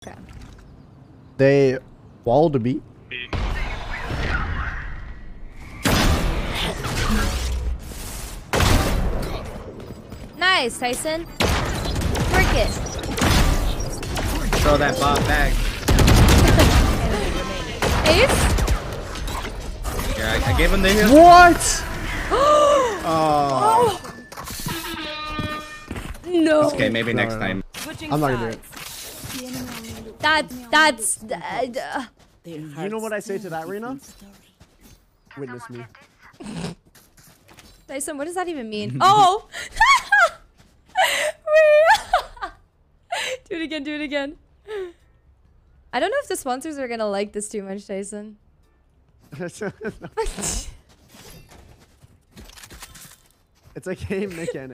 Okay. They walled me. Nice, Tyson. Work it. Throw that bomb back. Ace? Yeah, I gave him the hit. What? Oh. No. Okay, maybe next time. I'm not gonna do it. That's. You know what I say to that, Rena? Witness me. Tyson, what does that even mean? Oh! Wait. Do it again, do it again. I don't know if the sponsors are gonna like this too much, Tyson. It's a game mechanic.